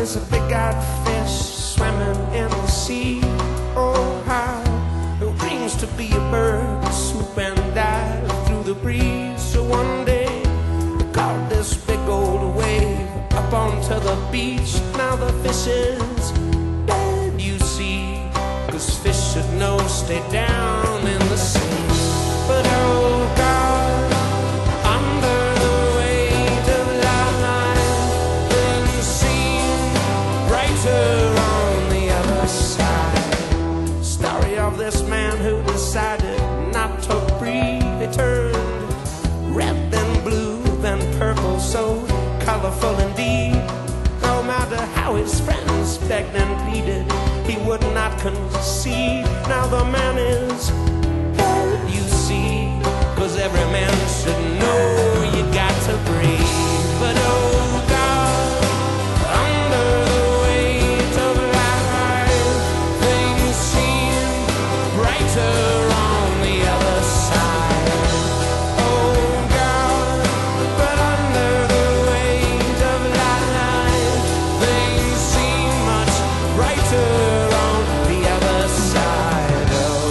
there's a big-eyed fish swimming in the sea. Oh, how it dreams to be a bird, swoop and dive through the breeze. So one day they caught this big old wave up onto the beach. Now the fish is dead, you see, 'cause fish should know, stay down in the sea. But oh God, under the weight of life, things seem brighter on the other side. Story of this man who decided not to breathe. He turned red, then blue, then purple, so colorful indeed. No matter how his friends begged and pleaded, he would not concede. Now the man is dead, you see, 'cause every man should know you got to breathe. But oh God, under the weight of life, things seem brighter on the other side. Oh God, but under the weight of life, things seem much brighter on the other side.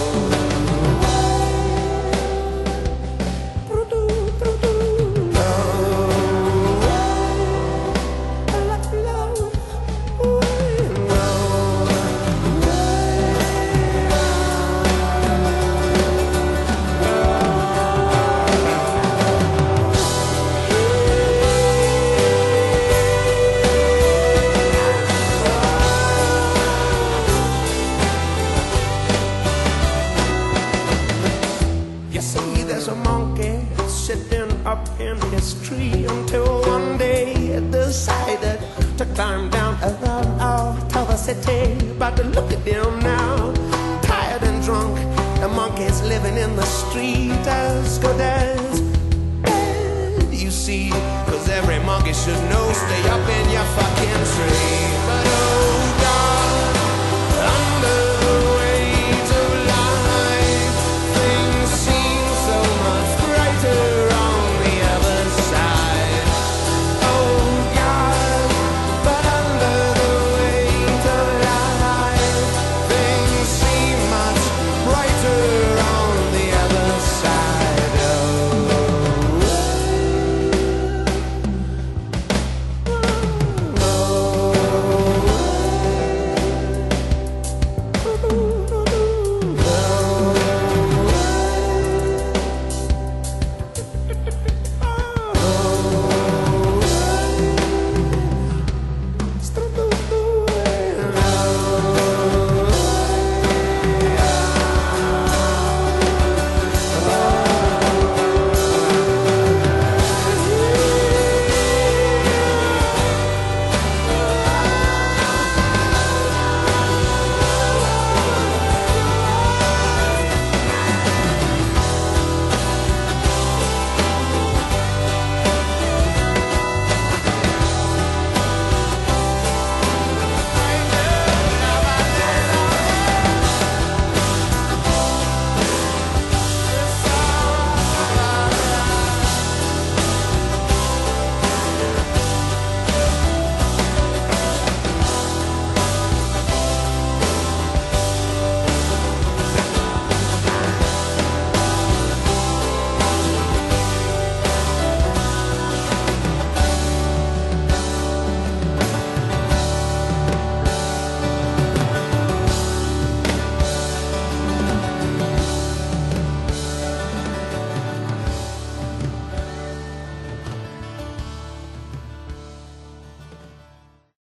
You see, there's a monkey sitting up in his tree until one day it decided to climb down out to the city. But look at him now, tired and drunk. The monkey's living in the street as good as dead, you see, 'cause every monkey should know, stay up in your fucking tree.